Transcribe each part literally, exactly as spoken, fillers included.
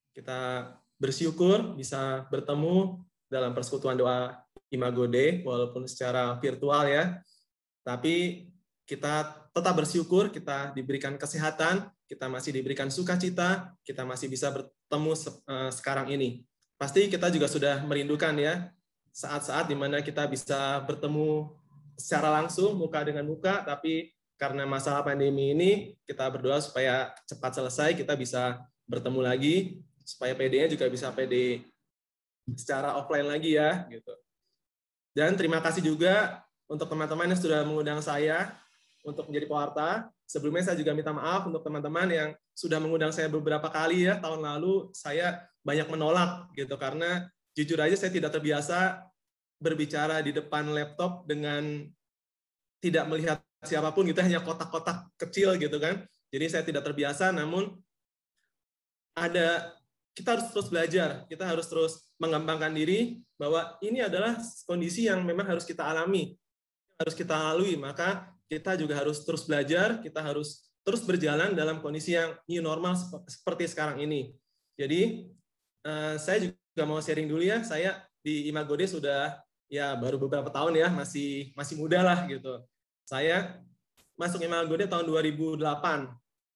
Kita bersyukur bisa bertemu dalam persekutuan doa Imago Dei, walaupun secara virtual ya. Tapi kita tetap bersyukur, kita diberikan kesehatan, kita masih diberikan sukacita, kita masih bisa bertemu sekarang ini. Pasti kita juga sudah merindukan ya, saat-saat di mana kita bisa bertemu secara langsung, muka dengan muka, tapi karena masalah pandemi ini, kita berdoa supaya cepat selesai, kita bisa bertemu lagi, supaya P D-nya juga bisa P D secara offline lagi ya. Gitu. Dan terima kasih juga untuk teman-teman yang sudah mengundang saya untuk menjadi pewarta. Sebelumnya saya juga minta maaf untuk teman-teman yang sudah mengundang saya beberapa kali ya, tahun lalu saya banyak menolak gitu, karena jujur aja saya tidak terbiasa berbicara di depan laptop dengan tidak melihat siapapun gitu, hanya kotak-kotak kecil gitu kan. Jadi saya tidak terbiasa, namun ada kita harus terus belajar, kita harus terus mengembangkan diri bahwa ini adalah kondisi yang memang harus kita alami, harus kita lalui, maka kita juga harus terus belajar, kita harus terus berjalan dalam kondisi yang new normal seperti sekarang ini. Jadi saya juga mau sharing dulu ya, saya di Imago Dei sudah ya baru beberapa tahun ya, masih masih muda lah gitu. Saya masuk Imago Dei tahun dua ribu delapan,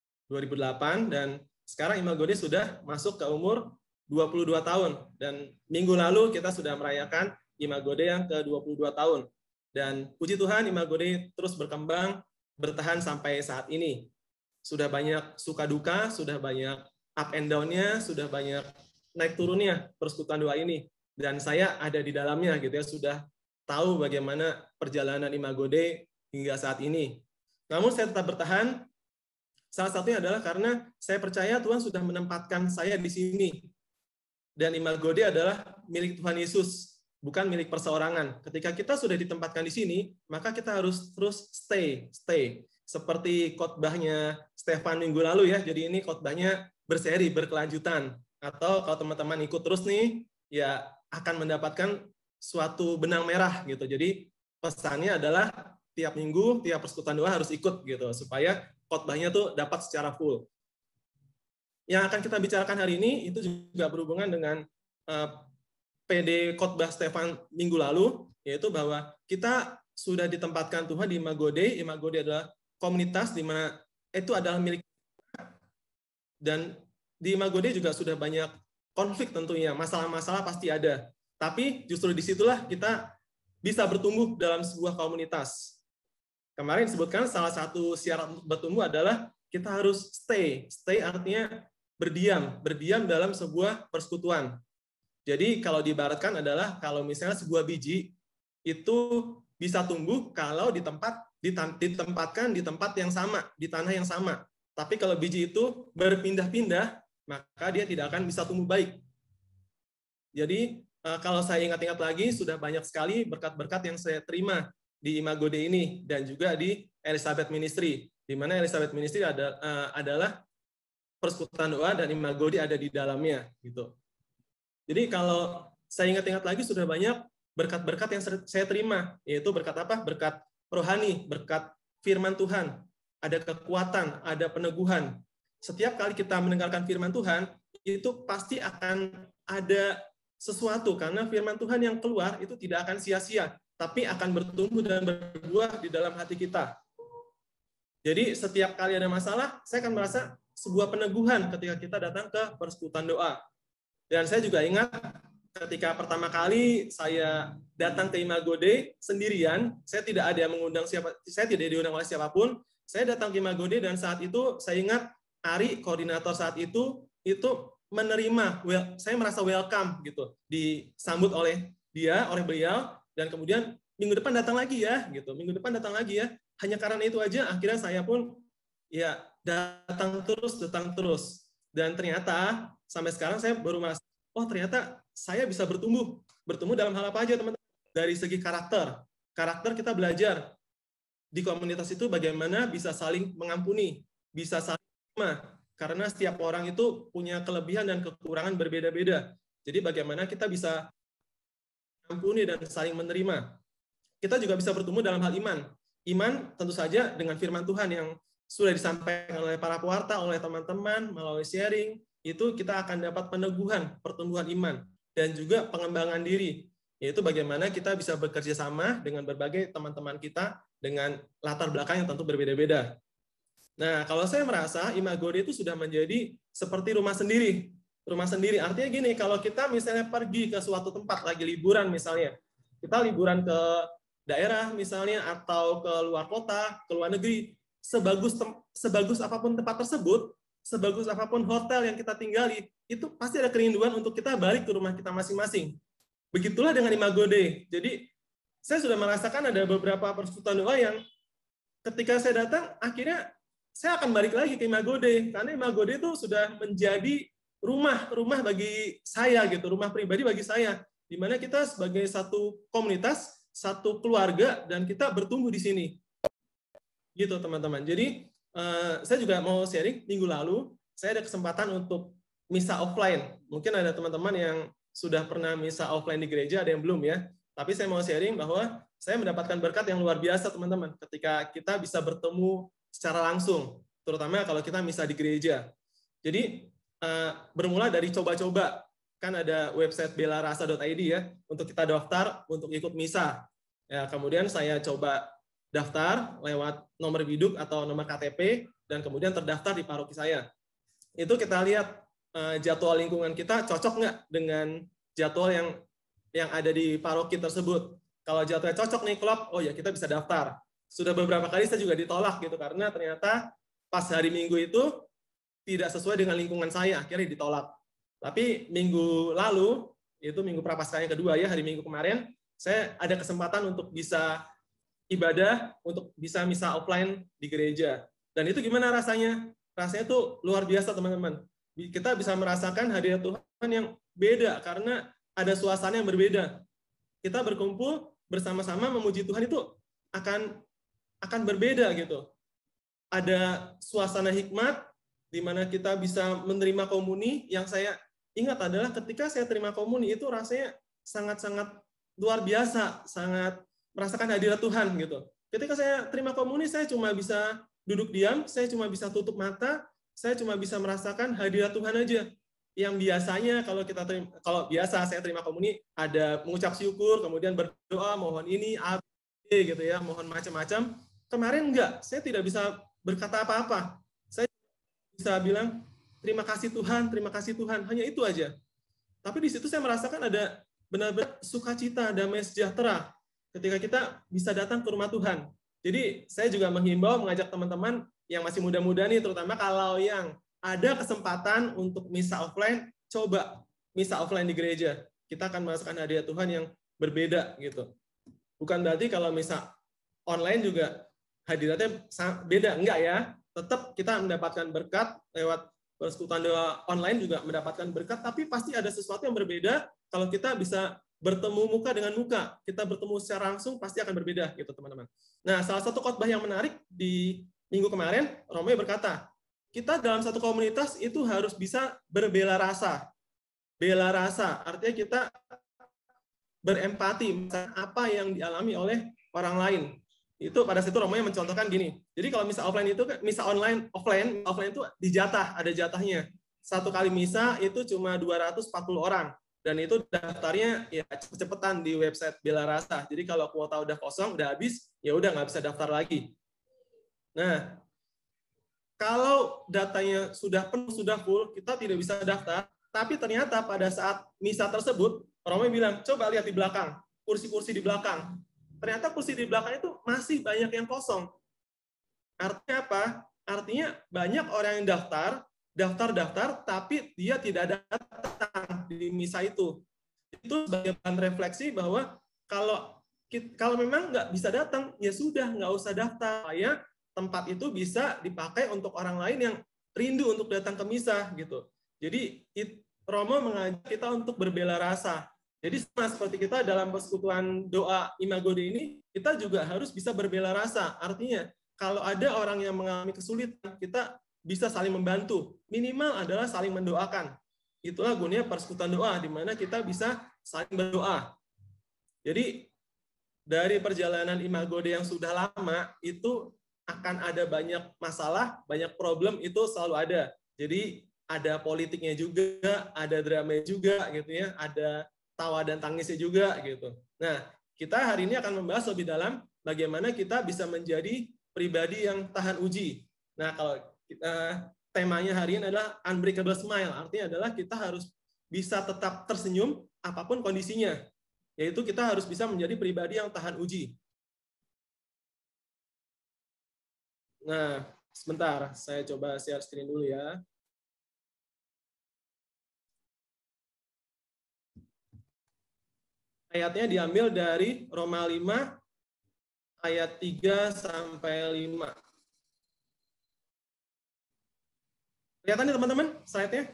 dan sekarang Imago Dei sudah masuk ke umur dua puluh dua tahun, dan minggu lalu kita sudah merayakan Imago Dei yang ke dua puluh dua tahun. Dan puji Tuhan Imago Dei terus berkembang, bertahan sampai saat ini. Sudah banyak suka duka, sudah banyak up and down-nya, sudah banyak naik turunnya persekutuan doa ini. Dan saya ada di dalamnya gitu ya, sudah tahu bagaimana perjalanan Imago Dei hingga saat ini. Namun saya tetap bertahan. Salah satunya adalah karena saya percaya Tuhan sudah menempatkan saya di sini. Dan Imago Dei adalah milik Tuhan Yesus, bukan milik perseorangan. Ketika kita sudah ditempatkan di sini, maka kita harus terus stay, stay. Seperti khotbahnya Stefan minggu lalu ya. Jadi ini khotbahnya berseri, berkelanjutan. Atau kalau teman-teman ikut terus nih, ya akan mendapatkan suatu benang merah gitu. Jadi pesannya adalah tiap minggu, tiap persekutuan doa harus ikut gitu, supaya khotbahnya tuh dapat secara full. Yang akan kita bicarakan hari ini itu juga berhubungan dengan uh, P D khotbah Stefan minggu lalu, yaitu bahwa kita sudah ditempatkan Tuhan di Imago Dei. Imago Dei adalah komunitas di mana itu adalah milik kita. Dan di Imago Dei juga sudah banyak konflik tentunya, masalah-masalah pasti ada. Tapi justru disitulah kita bisa bertumbuh dalam sebuah komunitas. Kemarin disebutkan salah satu syarat untuk bertumbuh adalah kita harus stay. Stay artinya berdiam, berdiam dalam sebuah persekutuan. Jadi kalau diibaratkan adalah kalau misalnya sebuah biji itu bisa tumbuh kalau di tempat ditempatkan di tempat yang sama, di tanah yang sama. Tapi kalau biji itu berpindah-pindah, maka dia tidak akan bisa tumbuh baik. Jadi kalau saya ingat-ingat lagi, sudah banyak sekali berkat-berkat yang saya terima di Imago Dei ini, dan juga di Elizabeth Ministry, di mana Elizabeth Ministry ada, uh, adalah persekutuan doa dan Imago Dei ada di dalamnya. Gitu. Jadi kalau saya ingat-ingat lagi, sudah banyak berkat-berkat yang saya terima, yaitu berkat apa? Berkat rohani, berkat firman Tuhan, ada kekuatan, ada peneguhan. Setiap kali kita mendengarkan firman Tuhan, itu pasti akan ada sesuatu, karena firman Tuhan yang keluar itu tidak akan sia-sia, tapi akan bertumbuh dan berbuah di dalam hati kita. Jadi setiap kali ada masalah, saya akan merasa sebuah peneguhan ketika kita datang ke persekutuan doa. Dan saya juga ingat ketika pertama kali saya datang ke Imago Dei sendirian, saya tidak ada yang mengundang siapa, saya tidak diundang oleh siapapun. Saya datang ke Imago Dei dan saat itu saya ingat Ari, koordinator saat itu, itu menerima, well, saya merasa welcome gitu, disambut oleh dia, oleh beliau. Dan kemudian minggu depan datang lagi ya, gitu. Minggu depan datang lagi ya. Hanya karena itu aja, akhirnya saya pun ya datang terus, datang terus. Dan ternyata sampai sekarang saya baru merasa, oh ternyata saya bisa bertumbuh. Bertumbuh dalam hal apa aja teman-teman? Dari segi karakter. Karakter kita belajar di komunitas itu bagaimana bisa saling mengampuni, bisa saling terima. Karena setiap orang itu punya kelebihan dan kekurangan berbeda-beda. Jadi bagaimana kita bisa ampuni dan saling menerima. Kita juga bisa bertumbuh dalam hal iman. Iman tentu saja dengan firman Tuhan yang sudah disampaikan oleh para pewarta, oleh teman-teman, melalui sharing, itu kita akan dapat peneguhan, pertumbuhan iman, dan juga pengembangan diri, yaitu bagaimana kita bisa bekerja sama dengan berbagai teman-teman kita dengan latar belakang yang tentu berbeda-beda. Nah, kalau saya merasa Imagode itu sudah menjadi seperti rumah sendiri. Rumah sendiri artinya gini, kalau kita misalnya pergi ke suatu tempat, lagi liburan misalnya, kita liburan ke daerah misalnya, atau ke luar kota, ke luar negeri, sebagus sebagus apapun tempat tersebut, sebagus apapun hotel yang kita tinggali, itu pasti ada kerinduan untuk kita balik ke rumah kita masing-masing. Begitulah dengan Imagode. Jadi, saya sudah merasakan ada beberapa persekutuan doa yang ketika saya datang, akhirnya saya akan balik lagi ke Imagode, karena Imagode itu sudah menjadi rumah, rumah bagi saya, gitu, rumah pribadi bagi saya, di mana kita sebagai satu komunitas, satu keluarga, dan kita bertumbuh di sini. Gitu, teman-teman. Jadi, Uh, saya juga mau sharing, minggu lalu saya ada kesempatan untuk misa offline. Mungkin ada teman-teman yang sudah pernah misa offline di gereja, ada yang belum ya. Tapi saya mau sharing bahwa saya mendapatkan berkat yang luar biasa, teman-teman, ketika kita bisa bertemu secara langsung, terutama kalau kita misa di gereja. Jadi uh, bermula dari coba-coba, kan ada website belarasa dot i d ya, untuk kita daftar untuk ikut misa. Ya, kemudian saya coba daftar lewat nomor biduk atau nomor K T P, dan kemudian terdaftar di paroki saya. Itu kita lihat uh, jadwal lingkungan kita cocok nggak dengan jadwal yang yang ada di paroki tersebut. Kalau jadwalnya cocok nih, klop, oh ya kita bisa daftar. Sudah beberapa kali saya juga ditolak gitu, karena ternyata pas hari Minggu itu tidak sesuai dengan lingkungan saya, akhirnya ditolak. Tapi minggu lalu, itu minggu prapaskah yang kedua ya, hari Minggu kemarin, saya ada kesempatan untuk bisa ibadah, untuk bisa misa offline di gereja. Dan itu gimana rasanya? Rasanya tuh luar biasa, teman-teman. Kita bisa merasakan hadirat Tuhan yang beda, karena ada suasana yang berbeda. Kita berkumpul bersama-sama memuji Tuhan itu akan akan berbeda gitu. Ada suasana hikmat, di mana kita bisa menerima komuni. Yang saya ingat adalah ketika saya terima komuni, itu rasanya sangat-sangat luar biasa, sangat merasakan hadirat Tuhan gitu. Ketika saya terima komuni, saya cuma bisa duduk diam, saya cuma bisa tutup mata, saya cuma bisa merasakan hadirat Tuhan aja. Yang biasanya kalau kita terima, kalau biasa saya terima komuni ada mengucap syukur, kemudian berdoa, mohon ini, A, B gitu ya, mohon macam-macam. Kemarin enggak, saya tidak bisa berkata apa-apa. Saya bisa bilang terima kasih Tuhan, terima kasih Tuhan, hanya itu aja. Tapi di situ saya merasakan ada benar-benar sukacita, damai sejahtera ketika kita bisa datang ke rumah Tuhan. Jadi saya juga menghimbau, mengajak teman-teman yang masih muda-muda nih, terutama kalau yang ada kesempatan untuk misa offline, coba misa offline di gereja. Kita akan merasakan hadirat Tuhan yang berbeda gitu. Bukan berarti kalau misa online juga hadiratnya beda, enggak ya. Tetap kita mendapatkan berkat lewat persekutuan doa online, juga mendapatkan berkat, tapi pasti ada sesuatu yang berbeda kalau kita bisa bertemu muka dengan muka, kita bertemu secara langsung pasti akan berbeda gitu, teman-teman. Nah, salah satu khotbah yang menarik di minggu kemarin, Romo berkata, kita dalam satu komunitas itu harus bisa berbela rasa. Bela rasa artinya kita berempati apa yang dialami oleh orang lain. Itu pada situ Romo mencontohkan gini. Jadi kalau misa offline itu, misa online, offline, offline itu dijatah, ada jatahnya. Satu kali misa itu cuma dua ratus empat puluh orang. Dan itu daftarnya ya cepet-cepetan di website Bela Rasa. Jadi kalau kuota udah kosong, udah habis, ya udah nggak bisa daftar lagi. Nah, kalau datanya sudah penuh, sudah full, kita tidak bisa daftar. Tapi ternyata pada saat misa tersebut, Romo bilang, coba lihat di belakang, kursi-kursi di belakang. Ternyata kursi di belakang itu masih banyak yang kosong. Artinya apa? Artinya banyak orang yang daftar, daftar-daftar, tapi dia tidak datang di misa itu. Itu sebagai bahan refleksi bahwa kalau kalau memang nggak bisa datang, ya sudah, nggak usah daftar. Supaya tempat itu bisa dipakai untuk orang lain yang rindu untuk datang ke misa gitu. Jadi Romo mengajak kita untuk berbela rasa. Jadi sama seperti kita dalam persekutuan doa Imagode ini, kita juga harus bisa berbela rasa. Artinya, kalau ada orang yang mengalami kesulitan, kita bisa saling membantu. Minimal adalah saling mendoakan. Itulah gunanya persekutuan doa, di mana kita bisa saling berdoa. Jadi, dari perjalanan Imagode yang sudah lama, itu akan ada banyak masalah, banyak problem, itu selalu ada. Jadi, ada politiknya juga, ada drama juga gitu ya, ada tawa dan tangisnya juga gitu. Nah, kita hari ini akan membahas lebih dalam bagaimana kita bisa menjadi pribadi yang tahan uji. Nah, kalau kita, temanya hari ini adalah unbreakable smile, artinya adalah kita harus bisa tetap tersenyum apapun kondisinya, yaitu kita harus bisa menjadi pribadi yang tahan uji. Nah, sebentar, saya coba share screen dulu ya. Ayatnya diambil dari Roma lima ayat tiga sampai lima. Kelihatan nih teman-teman slide-nya?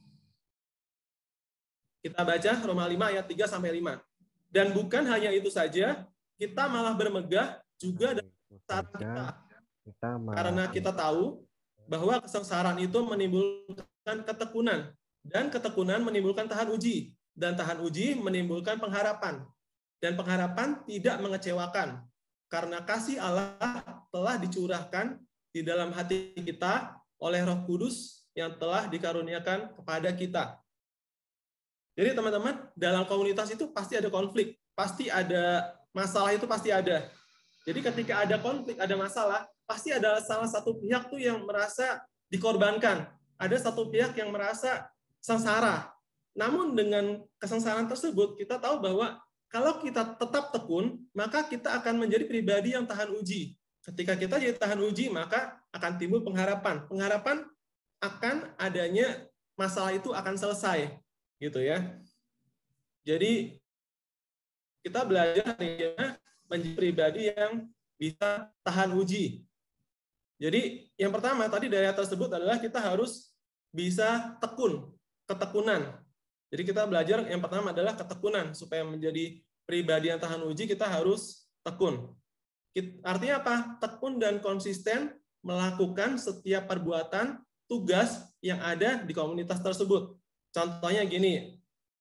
Kita baca Roma lima ayat tiga sampai lima. Dan bukan hanya itu saja, kita malah bermegah juga saat kita. Kita karena kita tahu bahwa kesengsaraan itu menimbulkan ketekunan, dan ketekunan menimbulkan tahan uji, dan tahan uji menimbulkan pengharapan, dan pengharapan tidak mengecewakan, karena kasih Allah telah dicurahkan di dalam hati kita oleh Roh Kudus yang telah dikaruniakan kepada kita. Jadi teman-teman, dalam komunitas itu pasti ada konflik, pasti ada masalah, itu pasti ada. Jadi ketika ada konflik, ada masalah, pasti ada salah satu pihak tuh yang merasa dikorbankan. Ada satu pihak yang merasa sengsara. Namun dengan kesengsaraan tersebut, kita tahu bahwa kalau kita tetap tekun, maka kita akan menjadi pribadi yang tahan uji. Ketika kita jadi tahan uji, maka akan timbul pengharapan. Pengharapan akan adanya masalah itu akan selesai, gitu ya. Jadi kita belajar menjadi pribadi yang bisa tahan uji. Jadi yang pertama tadi dari ayat tersebut adalah kita harus bisa tekun, ketekunan. Jadi kita belajar yang pertama adalah ketekunan. Supaya menjadi pribadi yang tahan uji, kita harus tekun. Artinya apa? Tekun dan konsisten melakukan setiap perbuatan, tugas yang ada di komunitas tersebut. Contohnya gini,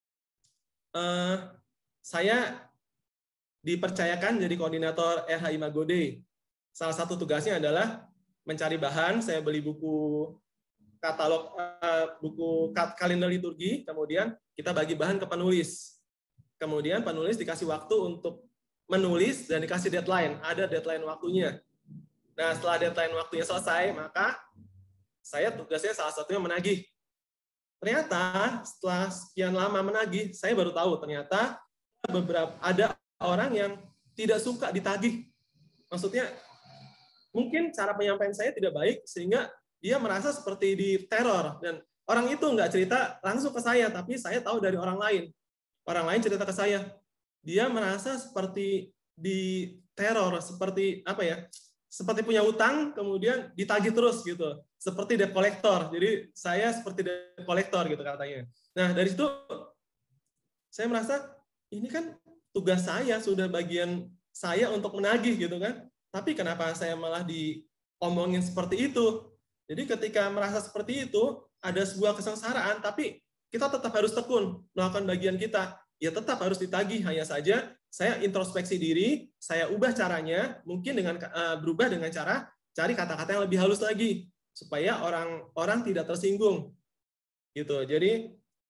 eh, saya dipercayakan jadi koordinator R H Imago Dei. Salah satu tugasnya adalah mencari bahan. Saya beli buku katalog, buku kalender liturgi, kemudian kita bagi bahan ke penulis. Kemudian penulis dikasih waktu untuk menulis dan dikasih deadline. Ada deadline waktunya. Nah, setelah deadline waktunya selesai, maka saya tugasnya salah satunya menagih. Ternyata setelah sekian lama menagih, saya baru tahu ternyata beberapa ada orang yang tidak suka ditagih. Maksudnya, mungkin cara penyampaian saya tidak baik, sehingga dia merasa seperti diteror. Dan orang itu nggak cerita langsung ke saya, tapi saya tahu dari orang lain. Orang lain cerita ke saya. Dia merasa seperti diteror, seperti apa ya? Seperti punya utang, kemudian ditagih terus gitu. Seperti debt collector. Jadi saya seperti debt collector gitu katanya. Nah, dari situ saya merasa ini kan tugas saya, sudah bagian saya untuk menagih gitu kan. Tapi kenapa saya malah diomongin seperti itu? Jadi ketika merasa seperti itu, ada sebuah kesengsaraan, tapi kita tetap harus tekun melakukan bagian kita. Ya tetap harus ditagih, hanya saja saya introspeksi diri, saya ubah caranya, mungkin dengan uh, berubah dengan cara cari kata-kata yang lebih halus lagi, supaya orang-orang tidak tersinggung. Gitu. Jadi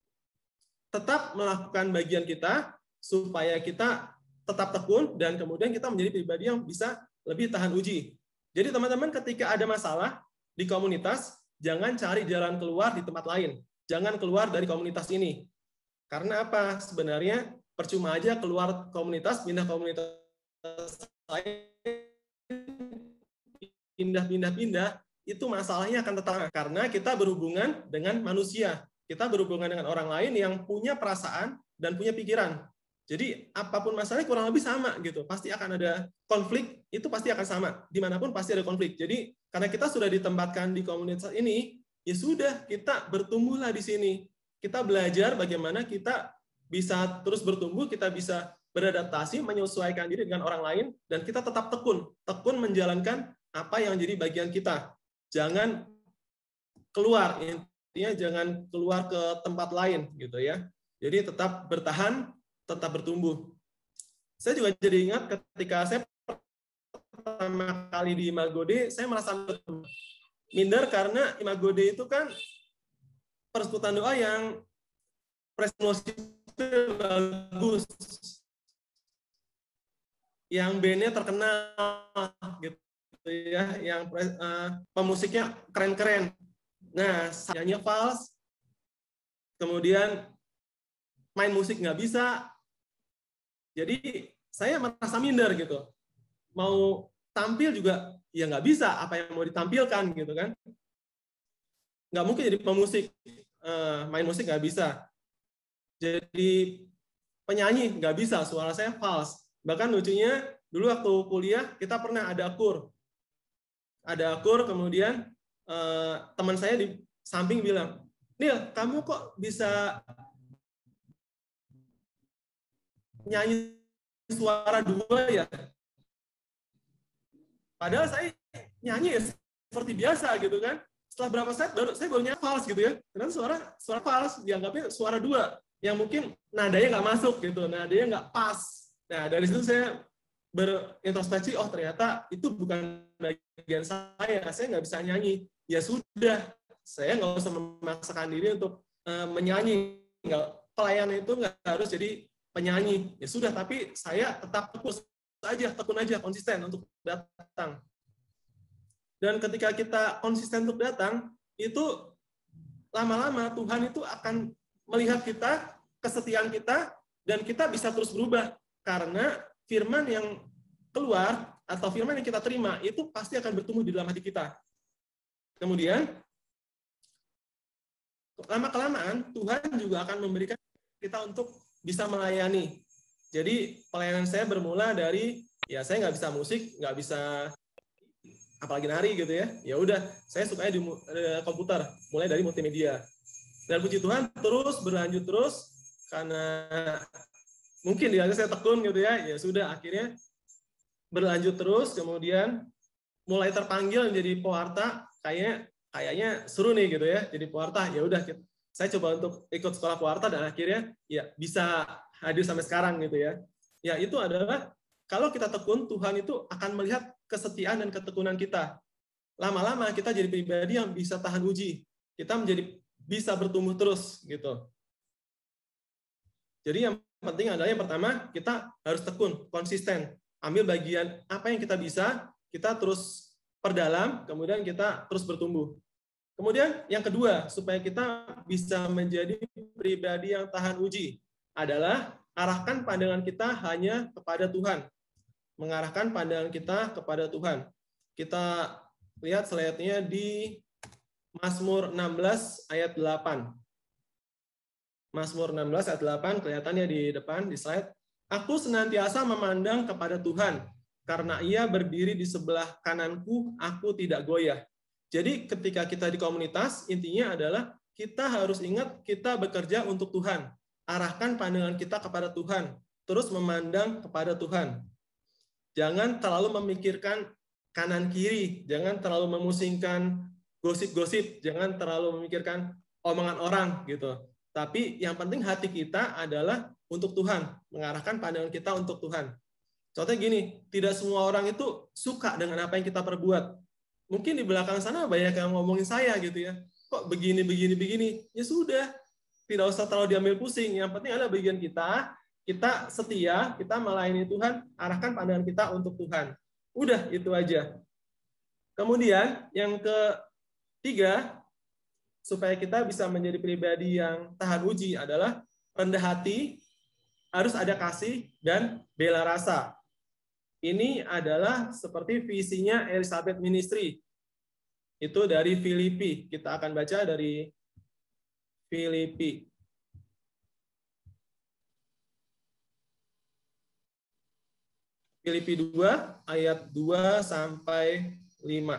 tetap melakukan bagian kita, supaya kita tetap tekun dan kemudian kita menjadi pribadi yang bisa lebih tahan uji. Jadi teman-teman ketika ada masalah di komunitas, jangan cari jalan keluar di tempat lain. Jangan keluar dari komunitas ini. Karena apa? Sebenarnya percuma aja keluar komunitas, pindah komunitas lain, pindah-pindah-pindah, itu masalahnya akan tetap. Karena kita berhubungan dengan manusia. Kita berhubungan dengan orang lain yang punya perasaan dan punya pikiran. Jadi apapun masalahnya kurang lebih sama gitu. Pasti akan ada konflik, itu pasti akan sama. Dimanapun pasti ada konflik. Jadi karena kita sudah ditempatkan di komunitas ini, ya sudah kita bertumbuhlah di sini. Kita belajar bagaimana kita bisa terus bertumbuh, kita bisa beradaptasi, menyesuaikan diri dengan orang lain, dan kita tetap tekun. Tekun menjalankan apa yang jadi bagian kita. Jangan keluar, intinya jangan keluar ke tempat lain gitu ya. Jadi tetap bertahan, tetap bertumbuh. Saya juga jadi ingat ketika saya pertama kali di Imago Dei, saya merasa minder karena Imago Dei itu kan persekutuan doa yang presentasi bagus, yang bandnya terkenal gitu ya, yang uh, pemusiknya keren-keren. Nah, nyanyi fals, kemudian main musik nggak bisa, jadi saya merasa minder gitu. Mau tampil juga ya nggak bisa, apa yang mau ditampilkan gitu kan? Nggak mungkin jadi pemusik, uh, main musik nggak bisa. Jadi penyanyi nggak bisa, suara saya fals. Bahkan lucunya dulu waktu kuliah kita pernah ada akur, ada akur kemudian eh, teman saya di samping bilang, Nil, kamu kok bisa nyanyi suara dua ya? Padahal saya nyanyi ya seperti biasa gitu kan. Setelah berapa set baru saya baru nyanyi fals gitu ya. Karena suara suara fals dianggapnya suara dua yang mungkin nadanya nggak masuk gitu, nadanya nggak pas. Nah dari situ saya berintrospeksi, oh ternyata itu bukan bagian saya, saya nggak bisa nyanyi. Ya sudah, saya nggak usah memaksakan diri untuk uh, menyanyi. Nggak, pelayanan itu nggak harus jadi penyanyi. Ya sudah, tapi saya tetap tekun aja, tekun aja, konsisten untuk datang. Dan ketika kita konsisten untuk datang, itu lama-lama Tuhan itu akan melihat kita, kesetiaan kita, dan kita bisa terus berubah. Karena firman yang keluar atau firman yang kita terima itu pasti akan bertumbuh di dalam hati kita. Kemudian lama-kelamaan Tuhan juga akan memberikan kita untuk bisa melayani. Jadi pelayanan saya bermula dari ya saya nggak bisa musik, nggak bisa apalagi nari gitu ya. Ya udah, saya sukanya di komputer, mulai dari multimedia. Dan puji Tuhan terus berlanjut terus karena mungkin dia saya tekun gitu ya. Ya sudah, akhirnya berlanjut terus, kemudian mulai terpanggil menjadi pewarta, kayaknya kayaknya seru nih gitu ya, jadi pewarta. Ya udah, saya coba untuk ikut sekolah pewarta dan akhirnya ya bisa hadir sampai sekarang gitu ya. Ya itu adalah kalau kita tekun, Tuhan itu akan melihat kesetiaan dan ketekunan kita. Lama-lama kita jadi pribadi yang bisa tahan uji. Kita menjadi bisa bertumbuh terus gitu. Jadi yang penting adalah yang pertama kita harus tekun, konsisten. Ambil bagian apa yang kita bisa, kita terus perdalam, kemudian kita terus bertumbuh. Kemudian yang kedua, supaya kita bisa menjadi pribadi yang tahan uji, adalah arahkan pandangan kita hanya kepada Tuhan. Mengarahkan pandangan kita kepada Tuhan. Kita lihat slide-nya di Mazmur enam belas ayat delapan. Mazmur enam belas ayat delapan, kelihatannya di depan, di slide. Aku senantiasa memandang kepada Tuhan, karena Ia berdiri di sebelah kananku, aku tidak goyah. Jadi ketika kita di komunitas, intinya adalah kita harus ingat kita bekerja untuk Tuhan. Arahkan pandangan kita kepada Tuhan, terus memandang kepada Tuhan. Jangan terlalu memikirkan kanan kiri, jangan terlalu memusingkan gosip-gosip, jangan terlalu memikirkan omongan orang gitu. Tapi yang penting hati kita adalah untuk Tuhan, mengarahkan pandangan kita untuk Tuhan. Contohnya gini, tidak semua orang itu suka dengan apa yang kita perbuat. Mungkin di belakang sana banyak yang ngomongin saya gitu ya. Kok begini, begini, begini. Ya sudah, tidak usah terlalu diambil pusing. Yang penting adalah bagian kita, kita setia, kita melayani Tuhan, arahkan pandangan kita untuk Tuhan. Udah, itu aja. Kemudian yang ketiga, supaya kita bisa menjadi pribadi yang tahan uji adalah rendah hati, harus ada kasih, dan bela rasa. Ini adalah seperti visinya Elizabeth Ministry. Itu dari Filipi. Kita akan baca dari Filipi. Filipi dua, ayat dua sampai lima.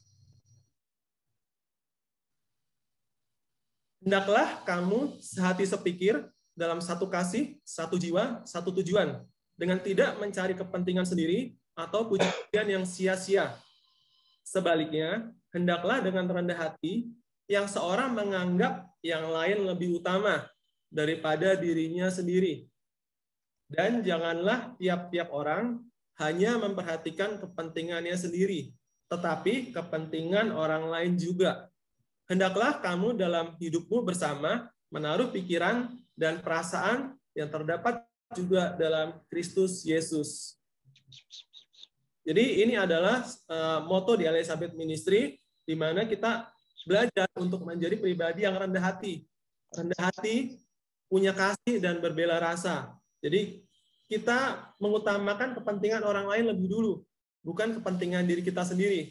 Hendaklah kamu sehati sepikir dalam satu kasih, satu jiwa, satu tujuan, dengan tidak mencari kepentingan sendiri atau pujian yang sia-sia. Sebaliknya, hendaklah dengan rendah hati yang seorang menganggap yang lain lebih utama daripada dirinya sendiri. Dan janganlah tiap-tiap orang hanya memperhatikan kepentingannya sendiri, tetapi kepentingan orang lain juga. hendaklah kamu dalam hidupmu bersama menaruh pikiran dan perasaan yang terdapat juga dalam Kristus Yesus. Jadi ini adalah uh, moto di Elizabeth Ministry, di mana kita belajar untuk menjadi pribadi yang rendah hati. Rendah hati, punya kasih, dan berbela rasa. Jadi kita mengutamakan kepentingan orang lain lebih dulu, bukan kepentingan diri kita sendiri.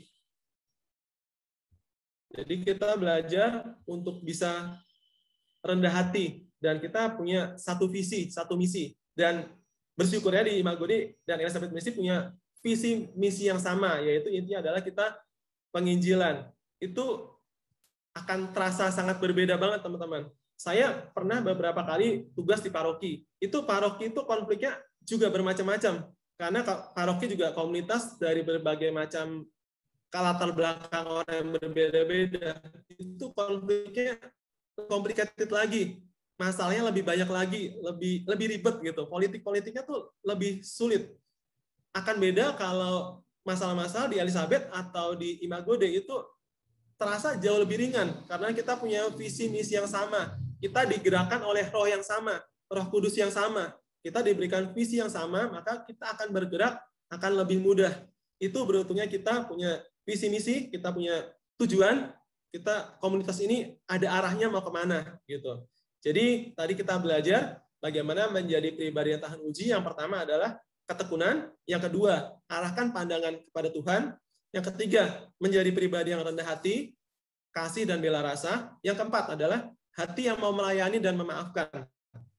Jadi kita belajar untuk bisa rendah hati, dan kita punya satu visi, satu misi. Dan bersyukur ya di Imagode dan Elizabeth Ministry punya visi misi yang sama, yaitu intinya adalah kita penginjilan. Itu akan terasa sangat berbeda banget, teman-teman. Saya pernah beberapa kali tugas di paroki. Itu paroki itu konfliknya juga bermacam-macam. Karena paroki juga komunitas dari berbagai macam latar belakang orang yang berbeda-beda. Itu konfliknya complicated lagi. Masalahnya lebih banyak lagi, lebih lebih ribet gitu. Politik-politiknya tuh lebih sulit. Akan beda kalau masalah-masalah di Elizabeth atau di Imagode itu terasa jauh lebih ringan karena kita punya visi misi yang sama. Kita digerakkan oleh roh yang sama, Roh Kudus yang sama. Kita diberikan visi yang sama, maka kita akan bergerak akan lebih mudah. Itu beruntungnya kita punya visi misi, kita punya tujuan, kita komunitas ini ada arahnya mau kemana gitu. Jadi tadi kita belajar bagaimana menjadi pribadi yang tahan uji. Yang pertama adalah ketekunan, yang kedua arahkan pandangan kepada Tuhan, yang ketiga menjadi pribadi yang rendah hati, kasih dan bela rasa, yang keempat adalah hati yang mau melayani dan memaafkan.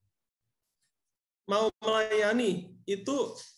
Mau melayani itu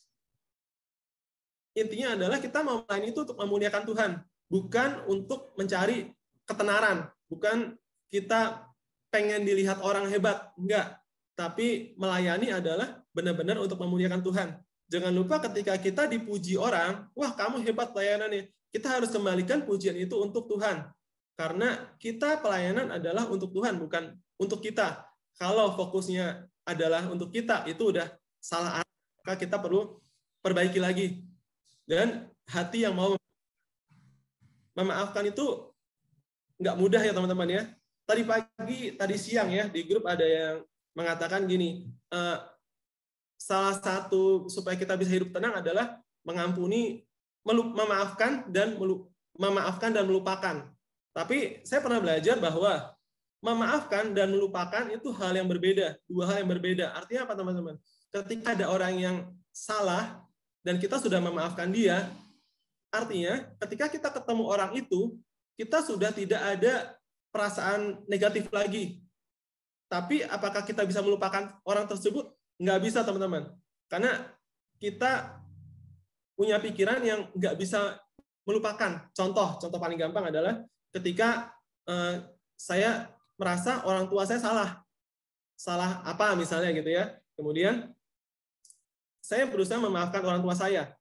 intinya adalah kita mau melayani itu untuk memuliakan Tuhan, bukan untuk mencari ketenaran, bukan kita pengen dilihat orang hebat, enggak. Tapi melayani adalah benar-benar untuk memuliakan Tuhan. Jangan lupa ketika kita dipuji orang, wah kamu hebat pelayanannya, kita harus kembalikan pujian itu untuk Tuhan. Karena kita pelayanan adalah untuk Tuhan, bukan untuk kita. Kalau fokusnya adalah untuk kita, itu udah salah arah, maka kita perlu perbaiki lagi. Dan hati yang mau memaafkan itu nggak mudah ya teman-teman ya. Tadi pagi, tadi siang ya, di grup ada yang mengatakan gini, eh, salah satu supaya kita bisa hidup tenang adalah mengampuni, memaafkan dan memaafkan dan melupakan. Tapi saya pernah belajar bahwa memaafkan dan melupakan itu hal yang berbeda, dua hal yang berbeda. Artinya apa teman-teman? Ketika ada orang yang salah dan kita sudah memaafkan dia, artinya ketika kita ketemu orang itu, kita sudah tidak ada perasaan negatif lagi. Tapi apakah kita bisa melupakan orang tersebut? Nggak bisa, teman-teman. Karena kita punya pikiran yang nggak bisa melupakan. Contoh, contoh paling gampang adalah ketika eh, saya merasa orang tua saya salah. Salah apa misalnya gitu ya. Kemudian saya berusaha memaafkan orang tua saya.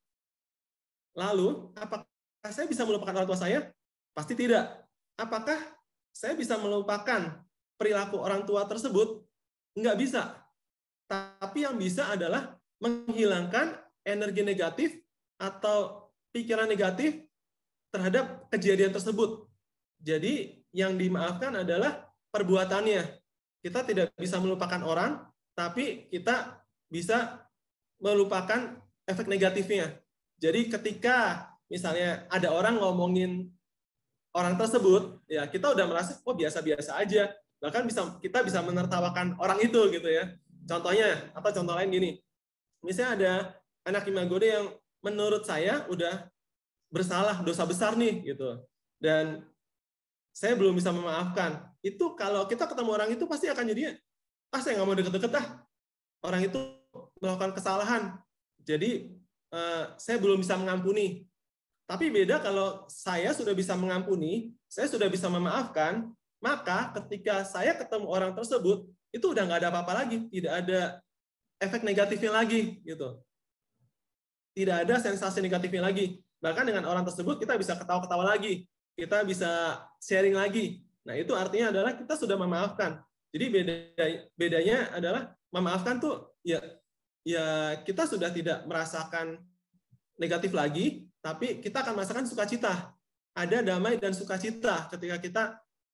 Lalu, apakah saya bisa melupakan orang tua saya? Pasti tidak. Apakah saya bisa melupakan perilaku orang tua tersebut? Enggak bisa. Tapi yang bisa adalah menghilangkan energi negatif atau pikiran negatif terhadap kejadian tersebut. Jadi yang dimaafkan adalah perbuatannya. Kita tidak bisa melupakan orang, tapi kita bisa melupakan efek negatifnya. Jadi ketika misalnya ada orang ngomongin orang tersebut, ya kita udah merasa oh biasa-biasa aja. Bahkan bisa kita bisa menertawakan orang itu gitu ya. Contohnya atau contoh lain gini. Misalnya ada anak Imagode yang menurut saya udah bersalah, dosa besar nih gitu. Dan saya belum bisa memaafkan. Itu kalau kita ketemu orang itu pasti akan jadinya, ah saya nggak mau deket-deket ah. Orang itu melakukan kesalahan. Jadi eh, saya belum bisa mengampuni. Tapi beda kalau saya sudah bisa mengampuni, saya sudah bisa memaafkan, maka ketika saya ketemu orang tersebut, itu udah nggak ada apa-apa lagi, tidak ada efek negatifnya lagi, gitu. Tidak ada sensasi negatifnya lagi. Bahkan dengan orang tersebut kita bisa ketawa-ketawa lagi, kita bisa sharing lagi. Nah itu artinya adalah kita sudah memaafkan. Jadi beda bedanya adalah memaafkan tuh ya ya kita sudah tidak merasakan negatif lagi, tapi kita akan merasakan sukacita. Ada damai dan sukacita ketika kita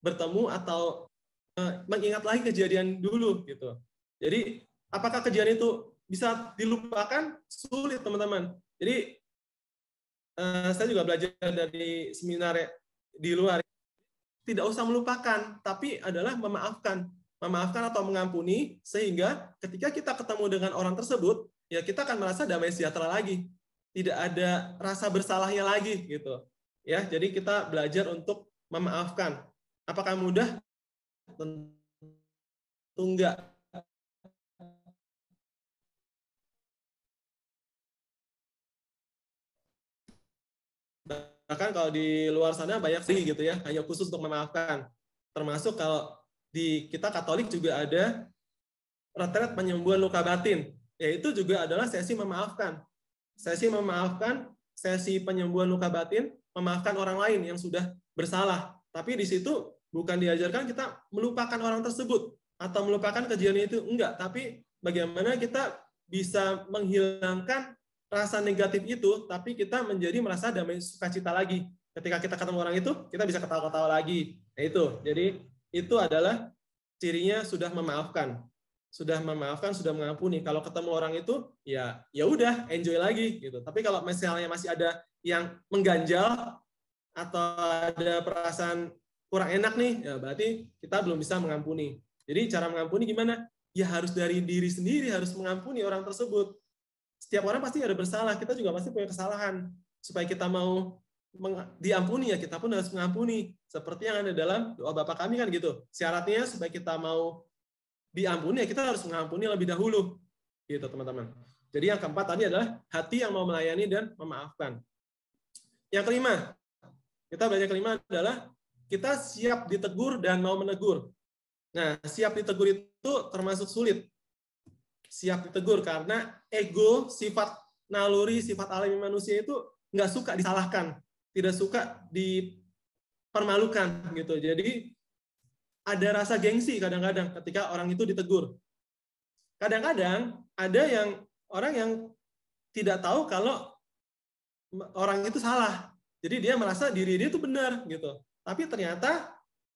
bertemu atau mengingat lagi kejadian dulu gitu. Jadi apakah kejadian itu bisa dilupakan? Sulit, teman-teman. Jadi uh, saya juga belajar dari seminar di luar. Tidak usah melupakan, tapi adalah memaafkan, memaafkan atau mengampuni, sehingga ketika kita ketemu dengan orang tersebut, ya kita akan merasa damai sejahtera lagi, tidak ada rasa bersalahnya lagi gitu. Ya, jadi kita belajar untuk memaafkan. Apakah mudah? Tentu enggak. Bahkan kalau di luar sana banyak sih gitu ya, hanya khusus untuk memaafkan. Termasuk kalau di kita Katolik juga ada retret penyembuhan luka batin, yaitu juga adalah sesi memaafkan. Sesi memaafkan, sesi penyembuhan luka batin, memaafkan orang lain yang sudah bersalah. Tapi di situ bukan diajarkan kita melupakan orang tersebut atau melupakan kejadian itu, enggak, tapi bagaimana kita bisa menghilangkan rasa negatif itu, tapi kita menjadi merasa damai sukacita lagi. Ketika kita ketemu orang itu, kita bisa ketawa-ketawa lagi. Nah, itu. Jadi itu adalah cirinya sudah memaafkan. Sudah memaafkan, sudah mengampuni. Kalau ketemu orang itu, ya ya udah, enjoy lagi gitu. Tapi kalau misalnya masih ada yang mengganjal atau ada perasaan kurang enak nih, ya berarti kita belum bisa mengampuni. Jadi cara mengampuni gimana? Ya harus dari diri sendiri, harus mengampuni orang tersebut. Setiap orang pasti ada bersalah, kita juga pasti punya kesalahan. Supaya kita mau diampuni, ya kita pun harus mengampuni. Seperti yang ada dalam doa Bapa kami kan gitu. Syaratnya supaya kita mau diampuni, ya kita harus mengampuni lebih dahulu. Gitu teman-teman. Jadi yang keempat tadi adalah hati yang mau melayani dan memaafkan. Yang kelima, kita belajar kelima adalah kita siap ditegur dan mau menegur. Nah, siap ditegur itu termasuk sulit. Siap ditegur karena ego, sifat naluri, sifat alami manusia itu nggak suka disalahkan, tidak suka dipermalukan gitu. Jadi ada rasa gengsi kadang-kadang ketika orang itu ditegur. Kadang-kadang ada yang orang yang tidak tahu kalau orang itu salah. Jadi dia merasa diri dia itu benar gitu. Tapi ternyata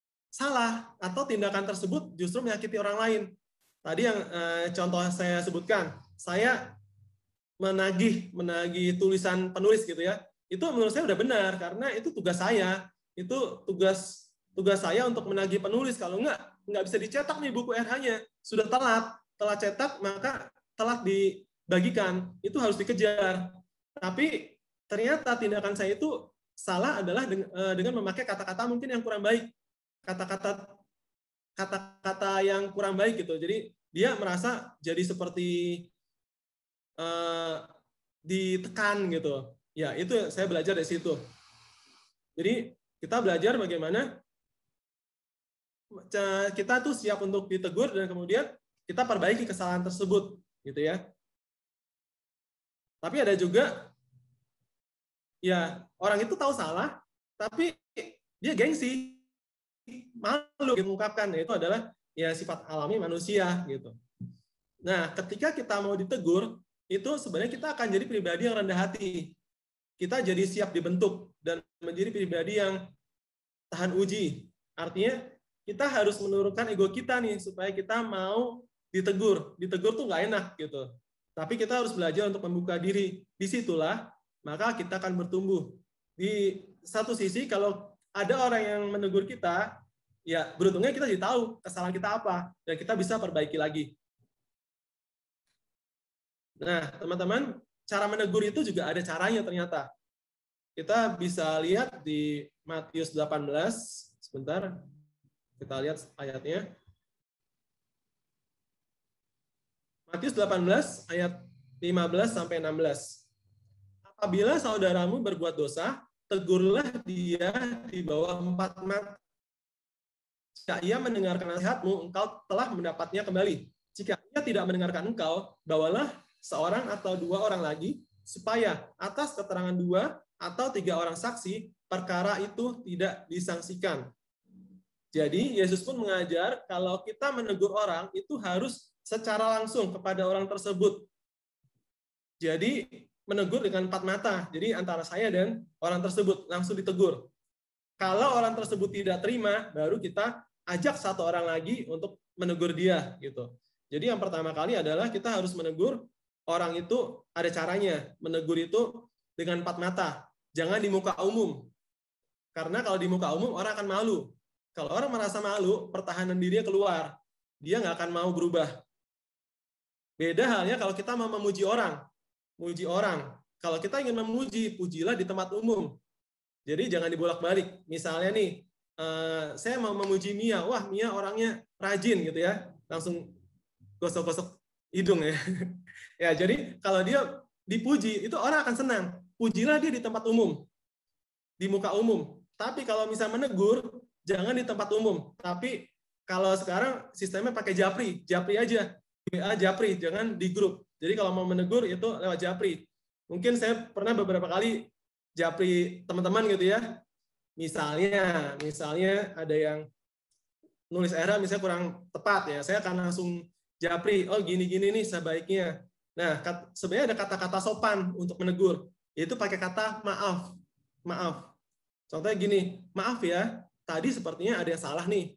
salah atau tindakan tersebut justru menyakiti orang lain. Tadi yang eh, contoh saya sebutkan, saya menagih menagih tulisan penulis gitu ya. Itu menurut saya udah benar karena itu tugas saya. Itu tugas tugas saya untuk menagih penulis. Kalau enggak nggak bisa dicetak nih buku R H-nya. Sudah telat, telat cetak maka telat dibagikan. Itu harus dikejar. Tapi ternyata tindakan saya itu salah adalah dengan memakai kata-kata mungkin yang kurang baik. Kata-kata kata-kata yang kurang baik gitu. Jadi dia merasa jadi seperti uh, ditekan gitu. Ya, itu saya belajar dari situ. Jadi kita belajar bagaimana kita tuh siap untuk ditegur dan kemudian kita perbaiki kesalahan tersebut gitu ya. Tapi ada juga ya orang itu tahu salah tapi dia gengsi, malu mengungkapkan. Itu adalah ya sifat alami manusia gitu. Nah, ketika kita mau ditegur, itu sebenarnya kita akan jadi pribadi yang rendah hati. Kita jadi siap dibentuk dan menjadi pribadi yang tahan uji. Artinya kita harus menurunkan ego kita nih supaya kita mau ditegur. Ditegur tuh nggak enak gitu. Tapi kita harus belajar untuk membuka diri. Disitulah maka kita akan bertumbuh. Di satu sisi kalau ada orang yang menegur kita, ya beruntungnya kita jadi tahu kesalahan kita apa dan kita bisa perbaiki lagi. Nah, teman-teman, cara menegur itu juga ada caranya ternyata. Kita bisa lihat di Matius delapan belas, sebentar, kita lihat ayatnya. Matius delapan belas ayat lima belas sampai enam belas. Apabila saudaramu berbuat dosa, tegurlah dia di bawah empat mata. Jika ia mendengarkan nasihatmu, engkau telah mendapatnya kembali. Jika ia tidak mendengarkan engkau, bawalah seorang atau dua orang lagi, supaya atas keterangan dua atau tiga orang saksi, perkara itu tidak disangsikan. Jadi, Yesus pun mengajar kalau kita menegur orang, itu harus secara langsung kepada orang tersebut. Jadi, menegur dengan empat mata. Jadi, antara saya dan orang tersebut, langsung ditegur. Kalau orang tersebut tidak terima, baru kita ajak satu orang lagi untuk menegur dia gitu. Jadi yang pertama kali adalah kita harus menegur orang itu, ada caranya. Menegur itu dengan empat mata. Jangan di muka umum. Karena kalau di muka umum orang akan malu. Kalau orang merasa malu, pertahanan dirinya keluar. Dia nggak akan mau berubah. Beda halnya kalau kita mau memuji orang. Muji orang. Kalau kita ingin memuji, pujilah di tempat umum. Jadi jangan dibolak-balik. Misalnya nih, saya mau memuji Mia. Wah, Mia orangnya rajin gitu ya. Langsung gosok-gosok hidung ya. Ya, jadi kalau dia dipuji, itu orang akan senang. Pujilah dia di tempat umum, di muka umum. Tapi kalau misalnya menegur, jangan di tempat umum. Tapi kalau sekarang sistemnya pakai japri, japri aja. W A japri, jangan di grup. Jadi kalau mau menegur itu lewat japri. Mungkin saya pernah beberapa kali japri teman-teman gitu ya. Misalnya, misalnya ada yang nulis era misalnya kurang tepat ya, saya akan langsung japri, oh gini-gini nih sebaiknya. Nah, sebenarnya ada kata-kata sopan untuk menegur, yaitu pakai kata maaf. Maaf. Contohnya gini, maaf ya, tadi sepertinya ada yang salah nih.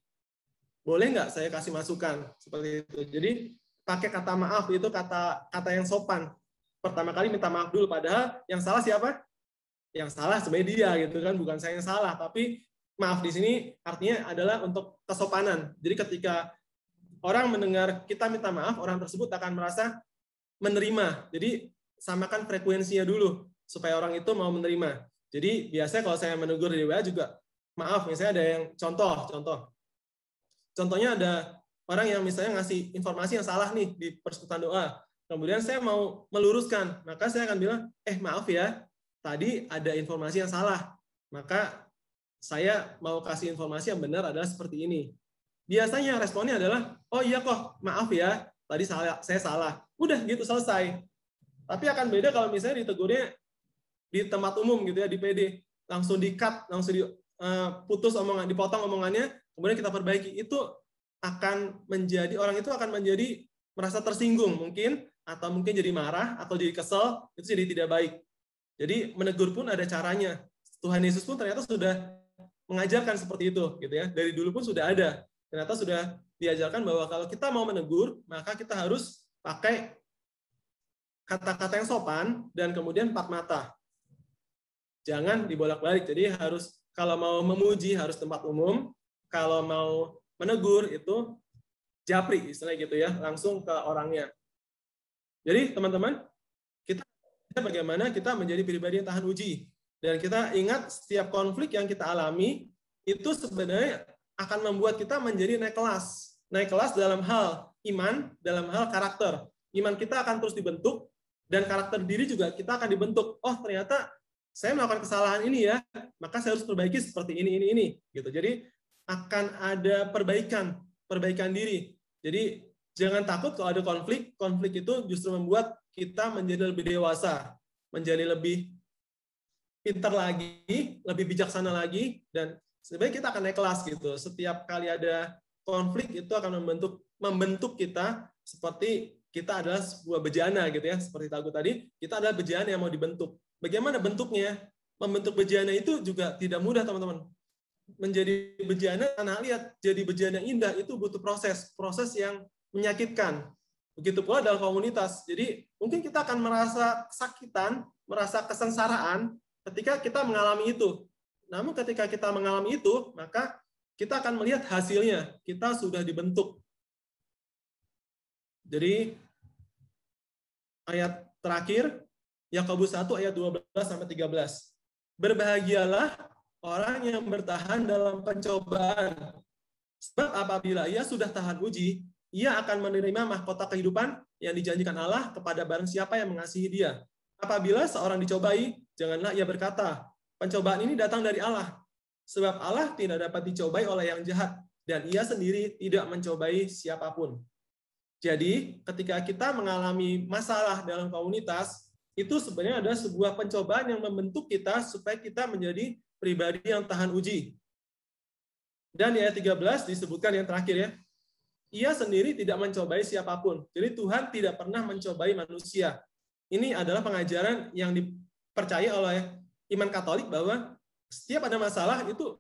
Boleh nggak saya kasih masukan? Seperti itu. Jadi, pakai kata maaf itu kata kata yang sopan. Pertama kali minta maaf dulu, padahal yang salah siapa? Yang salah sebenarnya dia gitu kan, bukan saya yang salah. Tapi maaf di sini artinya adalah untuk kesopanan. Jadi ketika orang mendengar kita minta maaf, orang tersebut akan merasa menerima. Jadi samakan frekuensinya dulu supaya orang itu mau menerima. Jadi biasanya kalau saya menegur di W A juga maaf, misalnya ada yang contoh, contoh. Contohnya ada orang yang misalnya ngasih informasi yang salah nih di persekutuan doa. Kemudian saya mau meluruskan, maka saya akan bilang, eh maaf ya, tadi ada informasi yang salah. Maka saya mau kasih informasi yang benar adalah seperti ini. Biasanya responnya adalah, oh iya kok, maaf ya, tadi salah, saya salah. Udah gitu selesai. Tapi akan beda kalau misalnya ditegurnya di tempat umum gitu ya, di P D, langsung di-cut, langsung diputus omongan, dipotong omongannya, kemudian kita perbaiki. Itu akan menjadi, orang itu akan menjadi merasa tersinggung mungkin, atau mungkin jadi marah, atau jadi kesel, itu jadi tidak baik. Jadi menegur pun ada caranya. Tuhan Yesus pun ternyata sudah mengajarkan seperti itu, gitu ya. Dari dulu pun sudah ada. Ternyata sudah diajarkan bahwa kalau kita mau menegur, maka kita harus pakai kata-kata yang sopan dan kemudian empat mata. Jangan dibolak-balik. Jadi harus, kalau mau memuji harus tempat umum, kalau mau menegur itu japri, istilahnya gitu ya, langsung ke orangnya. Jadi teman-teman, kita bagaimana kita menjadi pribadi yang tahan uji. Dan kita ingat setiap konflik yang kita alami itu sebenarnya akan membuat kita menjadi naik kelas. Naik kelas dalam hal iman, dalam hal karakter. Iman kita akan terus dibentuk, dan karakter diri juga kita akan dibentuk. Oh, ternyata saya melakukan kesalahan ini ya, maka saya harus perbaiki seperti ini, ini, ini. Gitu. Jadi akan ada perbaikan, perbaikan diri. Jadi jangan takut kalau ada konflik. Konflik itu justru membuat kita menjadi lebih dewasa, menjadi lebih pintar lagi, lebih bijaksana lagi, dan sebenarnya kita akan naik kelas gitu. Setiap kali ada konflik itu akan membentuk membentuk kita seperti kita adalah sebuah bejana gitu ya. Seperti Tagu tadi, kita adalah bejana yang mau dibentuk. Bagaimana bentuknya? Membentuk bejana itu juga tidak mudah, teman-teman. Menjadi bejana, nah lihat, jadi bejana indah itu butuh proses, proses yang menyakitkan. Begitu pula dalam komunitas. Jadi mungkin kita akan merasa kesakitan, merasa kesengsaraan ketika kita mengalami itu. Namun ketika kita mengalami itu, maka kita akan melihat hasilnya. Kita sudah dibentuk. Jadi ayat terakhir, Yakobus satu ayat dua belas sampai tiga belas. Berbahagialah orang yang bertahan dalam pencobaan. Sebab apabila ia sudah tahan uji, ia akan menerima mahkota kehidupan yang dijanjikan Allah kepada barang siapa yang mengasihi dia. Apabila seorang dicobai, janganlah ia berkata, pencobaan ini datang dari Allah. Sebab Allah tidak dapat dicobai oleh yang jahat, dan ia sendiri tidak mencobai siapapun. Jadi, ketika kita mengalami masalah dalam komunitas, itu sebenarnya ada sebuah pencobaan yang membentuk kita supaya kita menjadi pribadi yang tahan uji. Dan di ayat tiga belas disebutkan yang terakhir ya, ia sendiri tidak mencobai siapapun. Jadi Tuhan tidak pernah mencobai manusia. Ini adalah pengajaran yang dipercaya oleh iman Katolik bahwa setiap ada masalah itu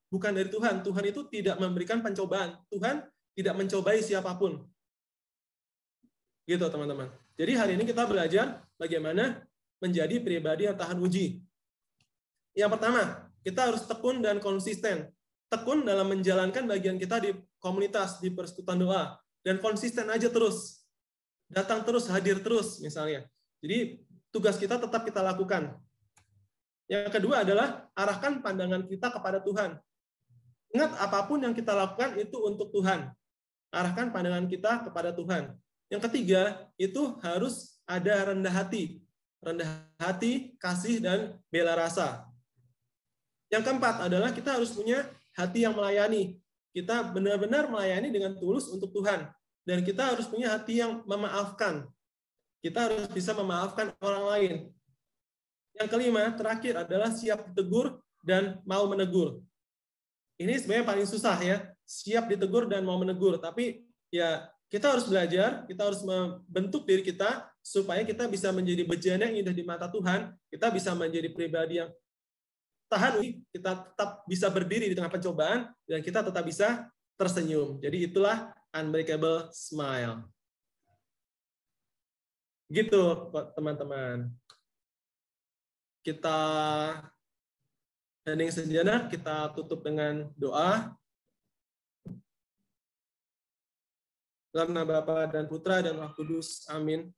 bukan dari Tuhan. Tuhan itu tidak memberikan pencobaan. Tuhan tidak mencobai siapapun. Gitu teman-teman. Jadi hari ini kita belajar bagaimana menjadi pribadi yang tahan uji. Yang pertama, kita harus tekun dan konsisten. Tekun dalam menjalankan bagian kita di komunitas, di persekutuan doa. Dan konsisten aja terus. Datang terus, hadir terus misalnya. Jadi tugas kita tetap kita lakukan. Yang kedua adalah arahkan pandangan kita kepada Tuhan. Ingat, apapun yang kita lakukan itu untuk Tuhan. Arahkan pandangan kita kepada Tuhan. Yang ketiga, itu harus ada rendah hati. Rendah hati, kasih, dan bela rasa. Yang keempat adalah kita harus punya hati yang melayani. Kita benar-benar melayani dengan tulus untuk Tuhan. Dan kita harus punya hati yang memaafkan. Kita harus bisa memaafkan orang lain. Yang kelima, terakhir adalah siap ditegur dan mau menegur. Ini sebenarnya paling susah ya, siap ditegur dan mau menegur. Tapi ya kita harus belajar, kita harus membentuk diri kita supaya kita bisa menjadi bejana yang indah di mata Tuhan. Kita bisa menjadi pribadi yang tahan, kita tetap bisa berdiri di tengah pencobaan, dan kita tetap bisa tersenyum. Jadi itulah unbreakable smile. Gitu teman-teman. Kita hening sejenak, kita tutup dengan doa. Dalam nama Bapa dan Putra dan Roh Kudus. Amin.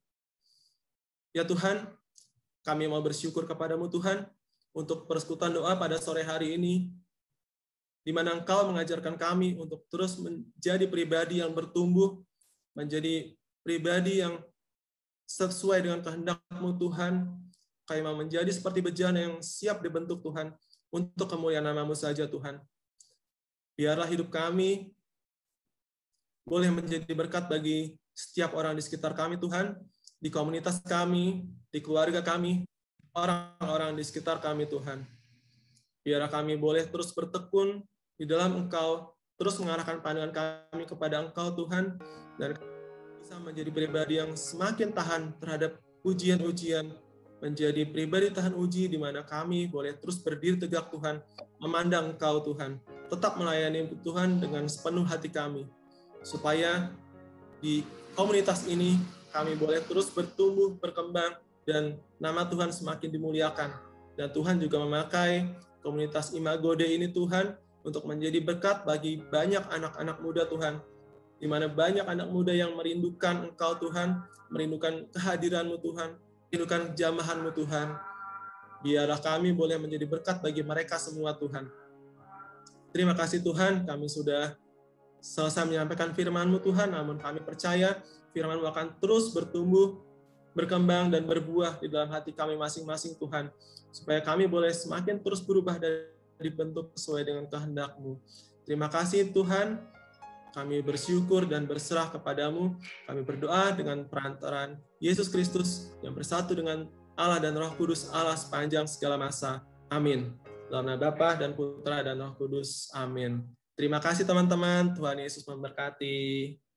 Ya Tuhan, kami mau bersyukur kepadamu Tuhan untuk persekutuan doa pada sore hari ini, di mana Engkau mengajarkan kami untuk terus menjadi pribadi yang bertumbuh, menjadi pribadi yang sesuai dengan kehendak-Mu Tuhan. Kami mau menjadi seperti bejana yang siap dibentuk Tuhan, untuk kemuliaan nama-Mu saja Tuhan. Biarlah hidup kami boleh menjadi berkat bagi setiap orang di sekitar kami Tuhan, di komunitas kami, di keluarga kami, orang-orang di sekitar kami Tuhan. Biarlah kami boleh terus bertekun di dalam Engkau, terus mengarahkan pandangan kami kepada Engkau Tuhan, dan bisa menjadi pribadi yang semakin tahan terhadap ujian-ujian, menjadi pribadi tahan uji di mana kami boleh terus berdiri tegak Tuhan, memandang Engkau Tuhan, tetap melayani Tuhan dengan sepenuh hati kami, supaya di komunitas ini kami boleh terus bertumbuh, berkembang, dan nama Tuhan semakin dimuliakan. Dan Tuhan juga memakai komunitas Imagode ini Tuhan untuk menjadi berkat bagi banyak anak-anak muda Tuhan, di mana banyak anak muda yang merindukan Engkau Tuhan, merindukan kehadiran-Mu Tuhan, merindukan jamahan-Mu Tuhan. Biarlah kami boleh menjadi berkat bagi mereka semua Tuhan. Terima kasih Tuhan, kami sudah selesai menyampaikan firman-Mu Tuhan, namun kami percaya firman-Mu akan terus bertumbuh, berkembang, dan berbuah di dalam hati kami masing-masing Tuhan, supaya kami boleh semakin terus berubah dan dibentuk sesuai dengan kehendak-Mu. Terima kasih Tuhan, kami bersyukur dan berserah kepadamu. Kami berdoa dengan perantaraan Yesus Kristus yang bersatu dengan Allah dan Roh Kudus Allah sepanjang segala masa. Amin. Dalam nama Bapa dan Putra dan Roh Kudus. Amin. Terima kasih teman-teman. Tuhan Yesus memberkati.